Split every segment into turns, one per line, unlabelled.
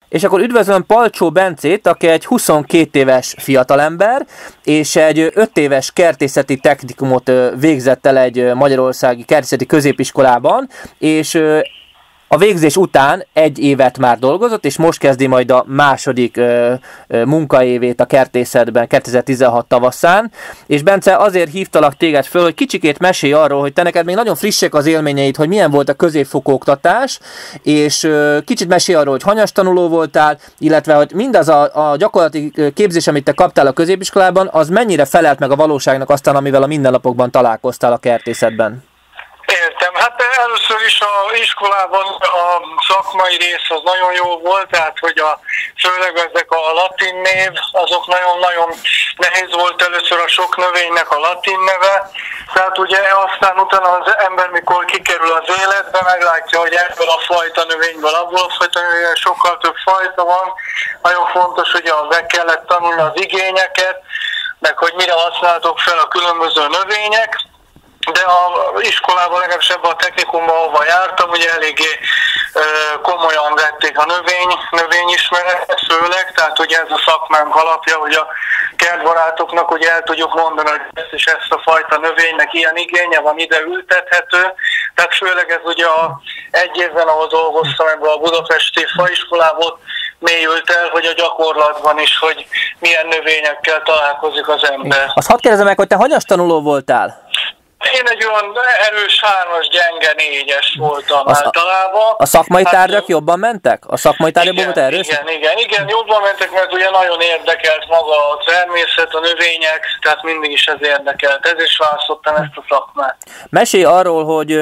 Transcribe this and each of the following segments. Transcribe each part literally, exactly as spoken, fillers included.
És akkor üdvözlöm Palcsó Bencét, aki egy huszonkét éves fiatalember, és egy öt éves kertészeti technikumot végzett el egy magyarországi kertészeti középiskolában, és a végzés után egy évet már dolgozott, és most kezdi majd a második ö, ö, munkaévét a kertészetben kétezer-tizenhat tavaszán. És Bence, azért hívtalak téged föl, hogy kicsikét mesélj arról, hogy te neked még nagyon frissek az élményeid, hogy milyen volt a középfokú oktatás, és ö, kicsit mesélj arról, hogy hanyas tanuló voltál, illetve hogy mindaz a, a gyakorlati képzés, amit te kaptál a középiskolában, az mennyire felelt meg a valóságnak aztán, amivel a mindennapokban találkoztál a kertészetben.
Értem. Hát először is az iskolában a szakmai rész az nagyon jó volt, tehát hogy a, főleg ezek a latin név, azok nagyon-nagyon nehéz volt először a sok növénynek a latin neve, tehát ugye aztán utána az ember, mikor kikerül az életbe, meglátja, hogy ebből a fajta növényből, abból a fajta növényből sokkal több fajta van. Nagyon fontos, hogy meg kellett tanulni az igényeket, meg hogy mire használtok fel a különböző növények. De az iskolában, legalábbis ebben a technikumban, ahova jártam, ugye eléggé ö, komolyan vették a növény, növényismeretet főleg, tehát ugye ez a szakmánk alapja, hogy a kertbarátoknak ugye el tudjuk mondani, hogy ezt és ezt a fajta növénynek ilyen igénye van, ide ültethető. Tehát főleg ez ugye a egy évben, ahol dolgoztam ebben a budapesti faiskolában, mélyült el, hogy a gyakorlatban is, hogy milyen növényekkel találkozik az ember.
Azt hadd kérdezem meg, hogy te hanyas tanuló voltál?
Én egy olyan erős hármas, gyenge négyes voltam a, általában.
A szakmai
hát,
tárgyak jobban mentek? A szakmai tárgyakban volt erős?
Igen, igen, igen, jobban mentek, mert ugye nagyon érdekelt maga a természet, a növények, tehát mindig is ez érdekelt. Ez is választottam ezt a szakmát.
Mesélj arról, hogy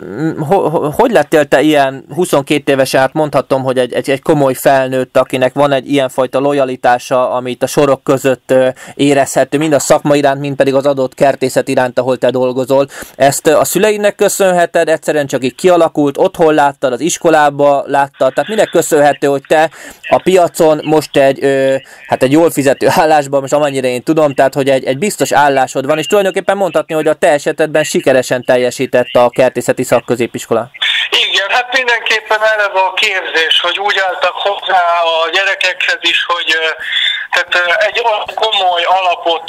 ho, hogy lettél te ilyen huszonkét évesen, hát mondhatom, hogy egy, egy, egy komoly felnőtt, akinek van egy ilyenfajta lojalitása, amit a sorok között érezhető, mind a szakma iránt, mind pedig az adott kertészet iránt, ahol te dolgozol. Ezt a szüleidnek köszönheted, egyszerűen csak így kialakult, otthon láttad, az iskolába láttad, tehát minek köszönhető, hogy te a piacon most egy, ö, hát egy jól fizető állásban, most amennyire én tudom, tehát hogy egy, egy biztos állásod van, és tulajdonképpen mondhatni, hogy a te esetedben sikeresen teljesített a kertészeti szakközépiskola.
Igen, hát mindenképpen eleve a képzés, hogy úgy álltak hozzá a gyerekekhez is, hogy tehát egy komoly alapot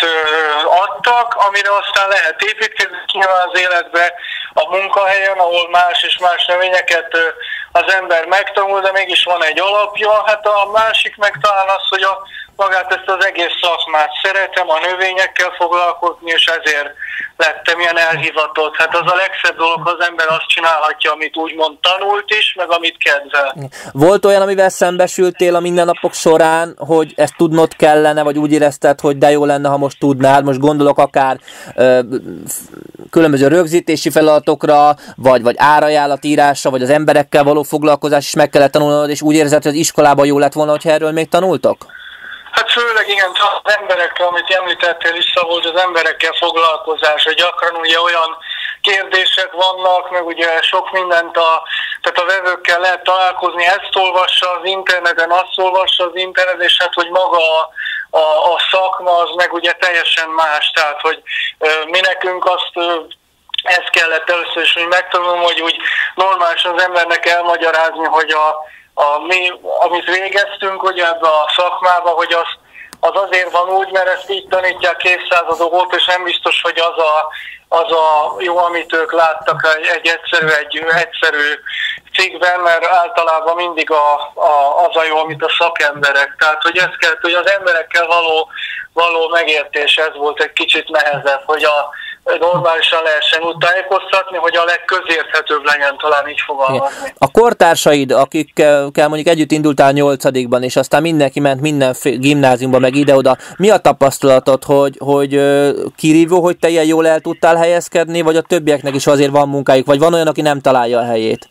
adtak, amire aztán lehet építkezni nyilván az életbe, a munkahelyen, ahol más és más növényeket az ember megtanul, de mégis van egy alapja. Hát a másik meg talán az, hogy a, magát ezt az egész szakmát szeretem, a növényekkel foglalkozni, és ezért lettem ilyen elhivatott. Hát az a legszebb dolog, ha az ember azt csinálhatja, amit úgymond tanult is, meg amit kedvel. Volt
olyan, amivel szembesültél a mindennapok során, hogy ezt tudnod kellene, vagy úgy érezted, hogy de jó lenne, ha most tudnád? Most gondolok akár ö, különböző rögzítési feladatokra, vagy, vagy árajánlatírásra, vagy az emberekkel való foglalkozás is meg kellett tanulnod, és úgy érzed, hogy az iskolában jó lett volna, hogyha erről még tanultok?
Hát főleg igen, az emberekkel, amit említettél, vissza volt az emberekkel foglalkozás, hogy gyakran ugye olyan kérdések vannak, meg ugye sok mindent a, tehát a vevőkkel lehet találkozni, ezt olvassa az interneten, azt olvassa az interneten, és hát hogy maga a, a, a szakma az meg ugye teljesen más, tehát hogy mi nekünk azt ezt kellett először is, hogy megtanulom, hogy úgy normálisan az embernek elmagyarázni, hogy a A, mi, amit végeztünk ugye ebbe a szakmába, hogy az, az azért van úgy, mert ezt így tanítják évszázadok óta, és nem biztos, hogy az a, az a jó, amit ők láttak egy, egy egyszerű, egy egyszerű cikkben, mert általában mindig a, a, az a jó, amit a szakemberek. Tehát, hogy ez kellett, hogy az emberekkel való, való megértés, ez volt egy kicsit nehezebb, hogy a normálisan lehessen úgy tájékoztatni, hogy a legközérthetőbb legyen, talán így fogalmazni.
A kortársaid, akikkel mondjuk együtt indultál nyolcadikban, és aztán mindenki ment minden gimnáziumba, meg ide-oda, mi a tapasztalatod, hogy, hogy kirívó, hogy te ilyen jól el tudtál helyezkedni, vagy a többieknek is azért van munkájuk, vagy van olyan, aki nem találja a helyét?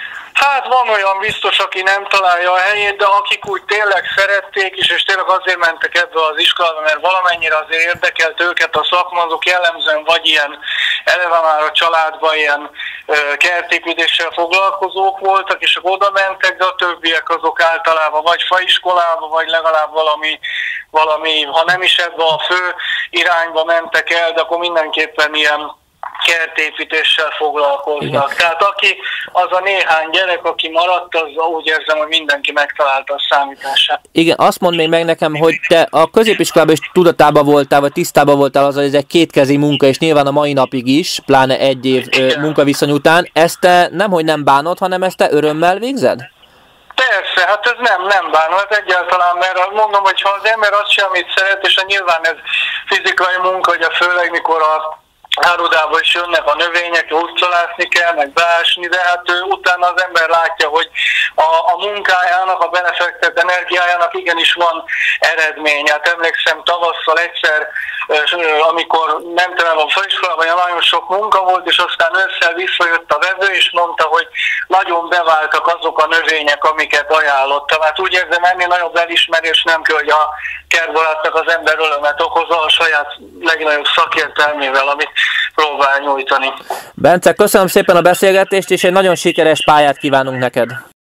Hát van olyan biztos, aki nem találja a helyét, de akik úgy tényleg szerették is, és tényleg azért mentek ebbe az iskolába, mert valamennyire azért érdekelt őket a szakma, azok jellemzően vagy ilyen eleve már a családban ilyen kertépítéssel foglalkozók voltak, és akkor oda mentek, de a többiek azok általában vagy faiskolába, vagy legalább valami, valami, ha nem is ebbe a fő irányba mentek el, de akkor mindenképpen ilyen kertépítéssel foglalkoznak.
Igen.
Tehát aki, az a néhány gyerek, aki maradt, az úgy érzem, hogy mindenki megtalálta a számítását.
Igen, azt mondd még meg nekem, hogy te a középiskolában is tudatában voltál, vagy tisztában voltál az, hogy ez egy kétkezi munka, és nyilván a mai napig is, pláne egy év ö, munkaviszony után. Ezt te nemhogy nem bánod, hanem ezt te örömmel végzed?
Persze, hát ez nem, nem bánom, ez egyáltalán, mert mondom, hogy ha az ember azt sem, amit szeret, és nyilván ez fizikai munka, hogy a főleg mikor a árudába is jönnek a növények, hurcolászni kell, meg beásni, de hát ő, utána az ember látja, hogy a, a munkájának, a belefektett energiájának igenis van eredménye. Hát emlékszem, tavasszal egyszer, amikor mentem a főiskolában, nagyon sok munka volt, és aztán ősszel visszajött a vevő, és mondta, hogy nagyon beváltak azok a növények, amiket ajánlottam. Hát úgy érzem, ennél nagyobb elismerés nem kell, hogy a kertbarátnak az ember örömet okozza a saját legnagyobb szakértelmével, amit próbál nyújtani.
Bence, köszönöm szépen a beszélgetést, és egy nagyon sikeres pályát kívánunk neked.